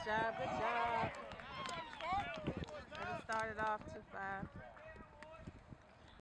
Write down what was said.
job, good job. But it started off 2-5.